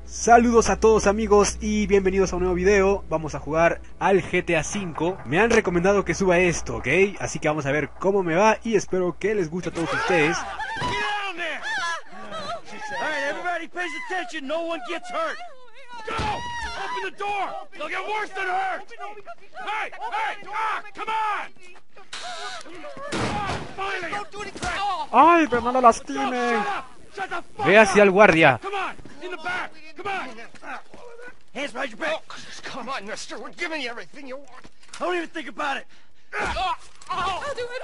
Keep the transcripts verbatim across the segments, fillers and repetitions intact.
Saludos a todos amigos y bienvenidos a un nuevo video. Vamos a jugar al G T A cinco. Me han recomendado que suba esto, ¿ok? Así que vamos a ver cómo me va y espero que les guste a todos ustedes. ¡Ay, pero no lo lastimen! Ve hacia el guardia. Hands behind your back. Oh, come on, mister. We're giving you everything you want. Don't even think about it. Oh, oh. I'll do it,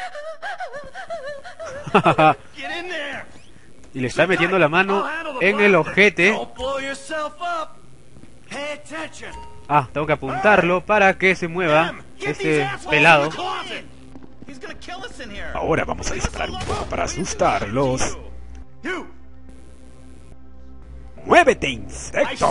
I'll do it. Get in there. Y le está metiendo la mano en el ojete. Don't blow yourself up. Pay attention. Ah, tengo que apuntarlo para que se mueva este pelado. Ahora vamos a disparar un poco para asustarlos. ¡Muévete, insecto!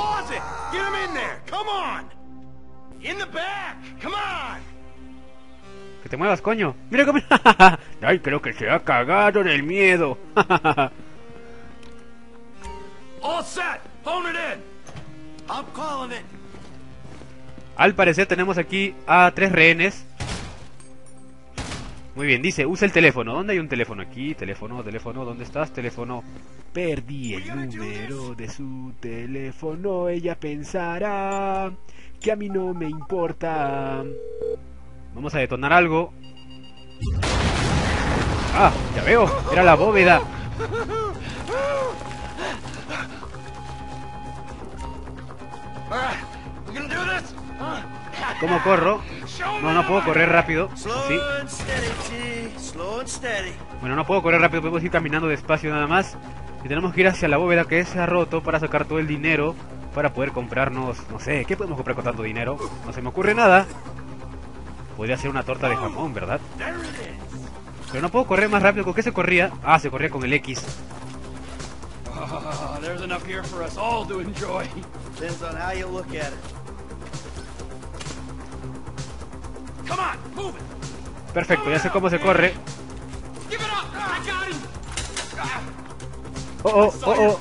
Que te muevas, coño. Mira cómo... Ay, creo que se ha cagado del miedo. All set. Phone it in. I'm calling it. Al parecer tenemos aquí a tres rehenes. Muy bien, dice, usa el teléfono. ¿Dónde hay un teléfono? Aquí, teléfono, teléfono, ¿dónde estás? Teléfono. Perdí el número de su teléfono. Ella pensará que a mí no me importa. Vamos a detonar algo. Ah, ya veo, era la bóveda. ¿Cómo corro? No, no puedo correr rápido. ¿Sí? Bueno, no puedo correr rápido, podemos ir caminando despacio nada más. Y tenemos que ir hacia la bóveda que se ha roto para sacar todo el dinero para poder comprarnos, no sé, ¿qué podemos comprar con tanto dinero? No se me ocurre nada. Podría ser una torta de jamón, ¿verdad? Pero no puedo correr más rápido. ¿Con qué se corría? Ah, se corría con el X. Perfecto, ya sé cómo se corre. Oh, oh, oh, oh.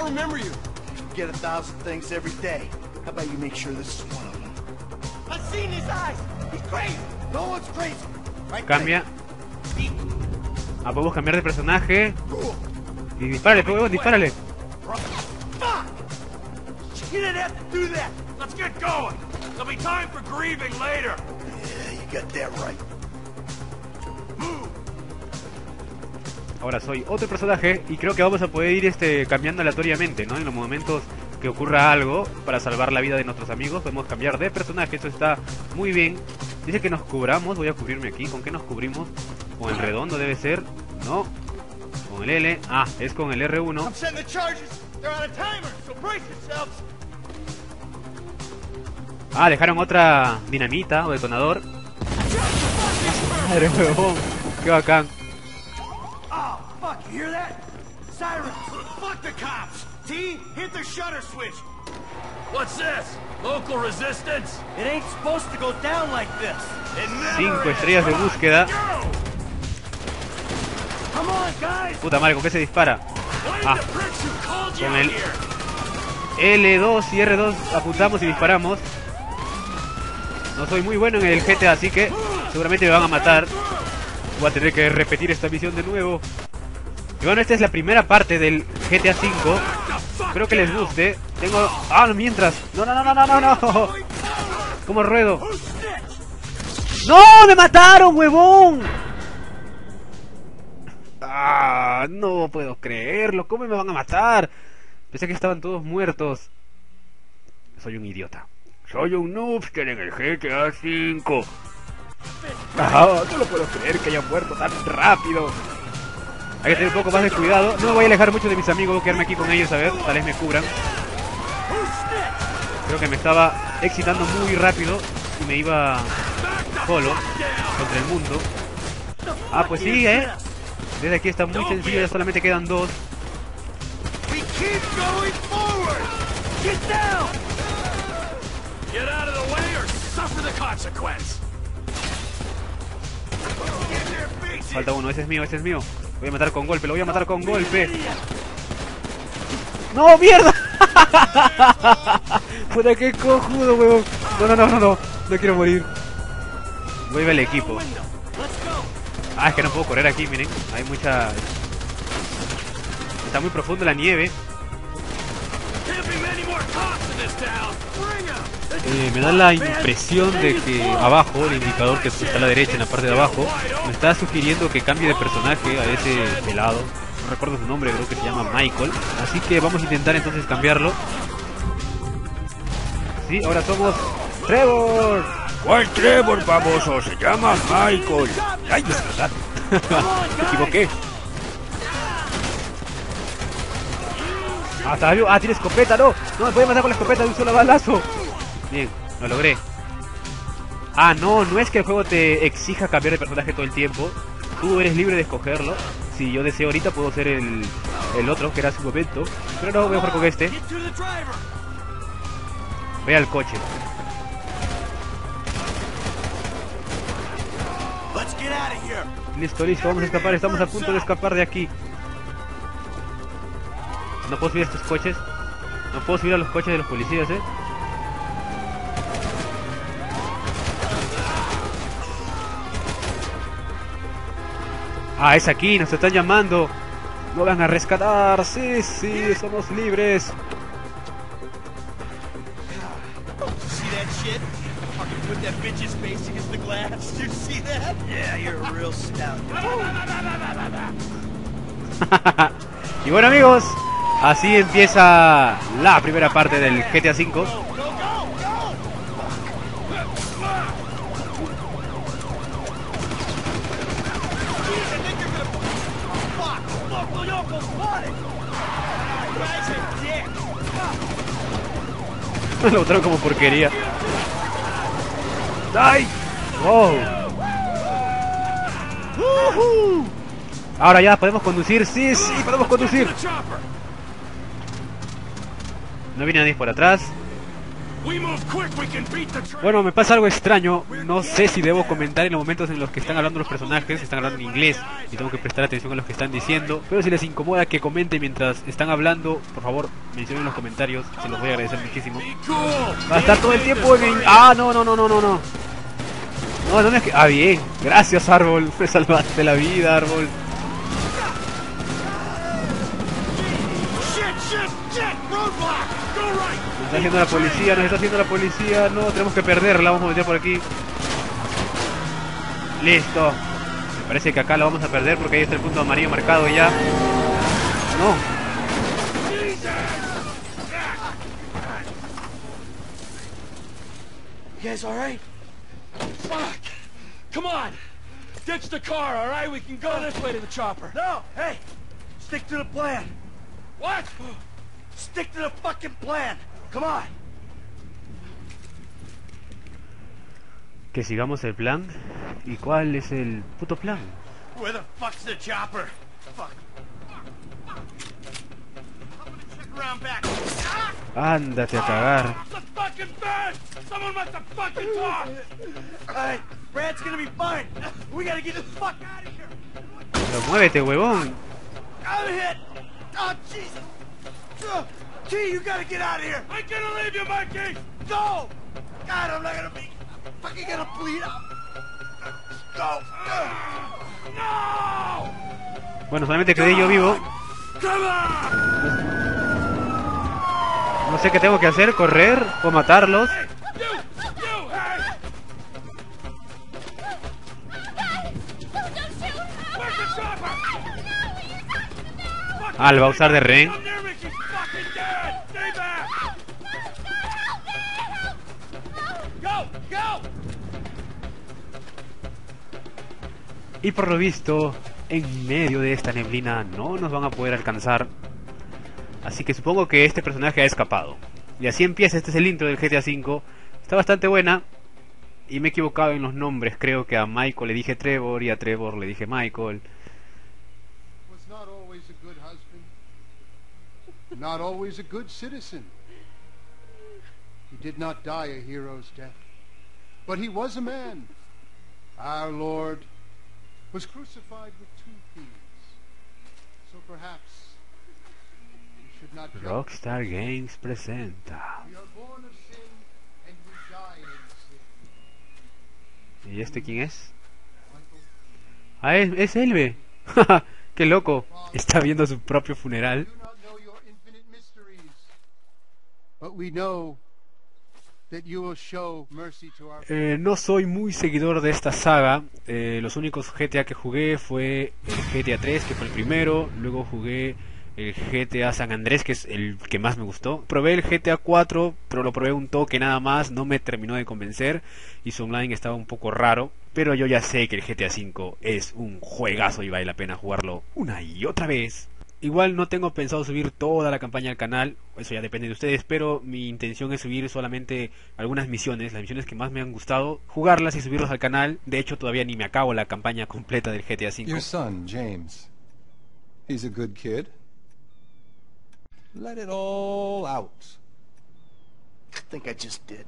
Cambia. Ah, podemos cambiar de personaje. Y dispárale, podemos dispárale. Ahora soy otro personaje y creo que vamos a poder ir este cambiando aleatoriamente, ¿no? En los momentos que ocurra algo para salvar la vida de nuestros amigos podemos cambiar de personaje. Esto está muy bien. Dice que nos cubramos. Voy a cubrirme aquí. ¿Con qué nos cubrimos? Con el redondo debe ser. No. Con el L. Ah, es con el R uno. Ah, dejaron otra dinamita o detonador. Madre huevón. Qué bacán. You hear that? Sirens! Fuck the cops! T, hit the shutter switch! What's this? Local resistance? It ain't supposed to go down like this. Cinco estrellas de búsqueda. Come on, guys. Puta madre, ¿con qué se dispara? Ah, con el L dos y R dos apuntamos y disparamos. No soy muy bueno en el G T A, así que seguramente me van a matar. Voy a tener que repetir esta misión de nuevo. Y bueno, esta es la primera parte del G T A cinco. Espero que les guste. Tengo... Ah, no, mientras. No, no, no, no, no, no. ¿Cómo ruedo? ¡No! ¡Me mataron, huevón! Ah, no puedo creerlo. ¿Cómo me van a matar? Pensé que estaban todos muertos. Soy un idiota. Soy un noobster en el G T A cinco. Ah, no lo puedo creer que haya muerto tan rápido. Hay que tener un poco más de cuidado. No me voy a alejar mucho de mis amigos. Voy a quedarme aquí con ellos a ver. Tal vez me cubran. Creo que me estaba excitando muy rápido y me iba solo contra el mundo. Ah, pues sí, eh. Desde aquí está muy sencillo. Ya solamente quedan dos. Falta uno. Ese es mío, ese es mío. Voy a matar con golpe, lo voy a matar con golpe. ¡No, mierda! Puta, qué cojudo, huevón. No, no, no, no, no. No quiero morir. Vuelve al equipo. Ah, es que no puedo correr aquí, miren. Hay mucha... Está muy profundo la nieve. Eh, me da la impresión de que abajo, el indicador que está a la derecha, en la parte de abajo, me está sugiriendo que cambie de personaje a ese pelado. No recuerdo su nombre, creo que se llama Michael. Así que vamos a intentar entonces cambiarlo. Sí, ahora somos Trevor. ¿Cuál Trevor, baboso? Se llama Michael. Ay, es verdad. Me equivoqué. Ah, está vivo. Ah, tiene escopeta, no. No me puede matar con la escopeta de un solo balazo. Bien, lo logré. Ah, no, no es que el juego te exija cambiar de personaje todo el tiempo. Tú eres libre de escogerlo. Si yo deseo ahorita puedo ser el, el otro, que era su momento. Pero no, voy a jugar con este. Ve al coche. Listo, listo, vamos a escapar. Estamos a punto de escapar de aquí. No puedo subir a estos coches. No puedo subir a los coches de los policías, eh. Ah, es aquí, nos están llamando. Nos van a rescatar. Sí, sí, somos libres. Y bueno, amigos, así empieza la primera parte del G T A cinco. Lo botaron como porquería. ¡Ay! ¡Wow! ¡Uh-huh! Ahora ya podemos conducir. Sí, sí, podemos conducir. No viene nadie por atrás. Bueno, me pasa algo extraño. No sé si debo comentar en los momentos en los que están hablando los personajes. Están hablando en inglés y tengo que prestar atención a lo que están diciendo. Pero si les incomoda que comenten mientras están hablando, por favor, mencionen en los comentarios. Se los voy a agradecer muchísimo. Va a estar todo el tiempo en... Ah, no, no, no, no, no, no. No, no es que... Ah, bien. Gracias, Árbol. Me salvaste la vida, Árbol. Nos está haciendo la policía, nos está haciendo la policía. No, tenemos que perderla, vamos a meter por aquí. Listo. Me parece que acá la vamos a perder porque ahí está el punto amarillo marcado ya. No. You guys alright? Fuck! Come on! Ditch the car, alright? We can go this way to the chopper. No! Hey! Stick to the plan! What? Stick to the fucking plan! Come on! Que sigamos el plan. ¿Y cuál es el puto plan? Where the fuck's the chopper? Fuck. Around back. Ándate a cagar. The fucking bed! Someone must have fucking talk! Alright, Brad's gonna be fine. We gotta get the fuck out of here. Pero muévete, huevón. I'm hit! Oh, Jesus! Uh, T, you gotta get out of here! I'm gonna leave you, Mikey! Go! God, I'm not gonna be... fucking gonna bleed out! Go! No! Bueno, solamente quedé yo vivo. Come on! No sé qué tengo que hacer, correr o matarlos. Hey, you! You! Hey! Where's the chopper? Ah, lo va a usar de rehén. Y por lo visto, en medio de esta neblina no nos van a poder alcanzar. Así que supongo que este personaje ha escapado. Y así empieza, este es el intro del G T A cinco. Está bastante buena. Y me he equivocado en los nombres. Creo que a Michael le dije Trevor y a Trevor le dije Michael. Was not always a good husband. Not always a good citizen. He did not die a hero's death. But he was a man. Our Lord was crucified with two thieves. So perhaps should not judge. Rockstar Games presenta. We are born of sin and we die in sin. ¿Y este quién es? Michael, Ah, es, es Elve. Qué loco. Está viendo su propio funeral. do not know your infinite mysteries, but we know that you will show mercy to our Eh, no soy muy seguidor de esta saga. Eh, los únicos G T A que jugué fue el G T A tres, que fue el primero. Luego jugué el G T A San Andrés, que es el que más me gustó. Probé el G T A cuatro, pero lo probé un toque nada más. No me terminó de convencer y su online estaba un poco raro. Pero yo ya sé que el G T A cinco es un juegazo y vale la pena jugarlo una y otra vez. Igual no tengo pensado subir toda la campaña al canal, eso ya depende de ustedes, pero mi intención es subir solamente algunas misiones, las misiones que más me han gustado, jugarlas y subirlas al canal. De hecho, todavía ni me acabo la campaña completa del G T A cinco. Your son, James. He's a good kid. Let it all out. I think I just did.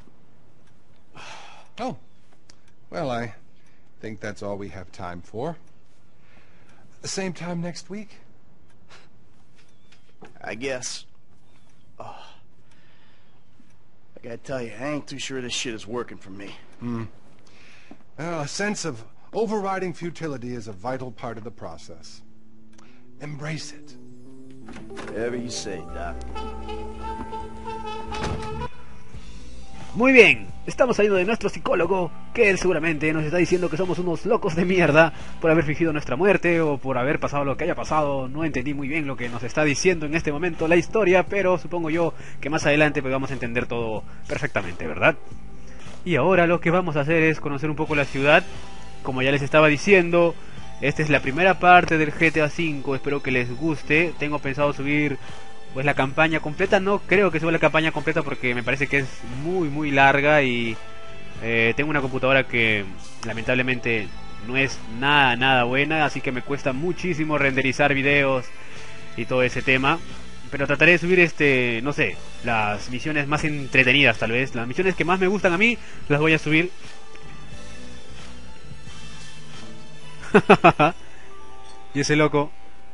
Oh. Well, I think that's all we have time for. Same time next week? I guess. Oh. I gotta tell you, I ain't too sure this shit is working for me. Hmm. Well, a sense of overriding futility is a vital part of the process. Embrace it. Whatever you say, Doc. Muy bien, estamos saliendo de nuestro psicólogo, que él seguramente nos está diciendo que somos unos locos de mierda por haber fingido nuestra muerte o por haber pasado lo que haya pasado. No entendí muy bien lo que nos está diciendo en este momento la historia, pero supongo yo que más adelante pues vamos a entender todo perfectamente, ¿verdad? Y ahora lo que vamos a hacer es conocer un poco la ciudad. Como ya les estaba diciendo, esta es la primera parte del G T A cinco, espero que les guste. Tengo pensado subir pues la campaña completa. No creo que suba la campaña completa porque me parece que es muy muy larga y eh, tengo una computadora que lamentablemente no es nada nada buena, así que me cuesta muchísimo renderizar videos y todo ese tema. Pero trataré de subir este, no sé, las misiones más entretenidas tal vez, las misiones que más me gustan a mí, las voy a subir. Y ese loco.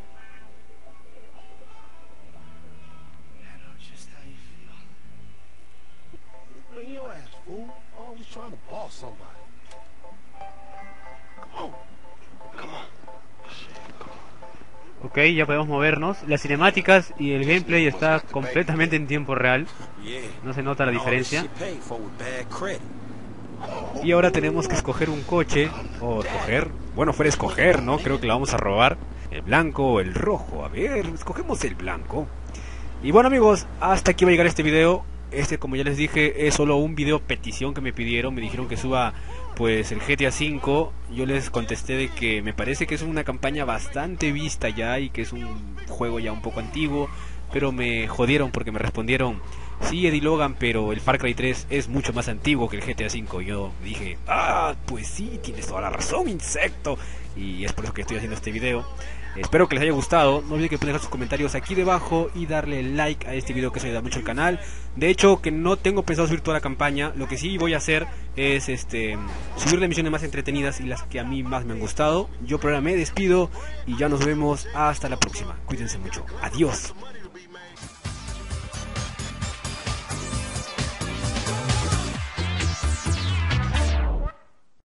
Ok, ya podemos movernos. Las cinemáticas y el gameplay está completamente en tiempo real. No se nota la diferencia. Y ahora tenemos que escoger un coche. O escoger, bueno, fuera escoger, ¿no? Creo que la vamos a robar. El blanco o el rojo. A ver, escogemos el blanco. Y bueno amigos, hasta aquí va a llegar este video. Este, como ya les dije, es solo un video petición que me pidieron. Me dijeron que suba pues el G T A cinco. Yo les contesté de que me parece que es una campaña bastante vista ya y que es un juego ya un poco antiguo, pero me jodieron porque me respondieron: sí, Eddie Logan, pero el Far Cry tres es mucho más antiguo que el G T A cinco. Yo dije: ah, pues sí, tienes toda la razón, insecto. Y es por eso que estoy haciendo este video. Espero que les haya gustado. No olviden que pueden dejar sus comentarios aquí debajo y darle like a este video, que eso ayuda mucho al canal. De hecho, que no tengo pensado subir toda la campaña. Lo que sí voy a hacer es este subir las misiones más entretenidas y las que a mí más me han gustado. Yo por ahora me despido y ya nos vemos hasta la próxima. Cuídense mucho. Adiós.